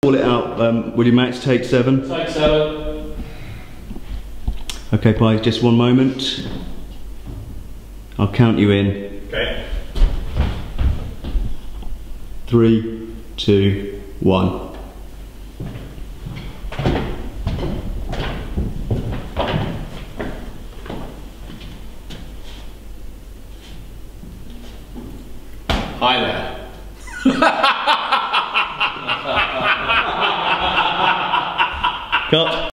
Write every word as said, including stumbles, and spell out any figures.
Call it out, um, will you, Max? Take seven. Take seven. Okay, Pi, just one moment. I'll count you in. Okay. Three, two, one. Hi there. Cut.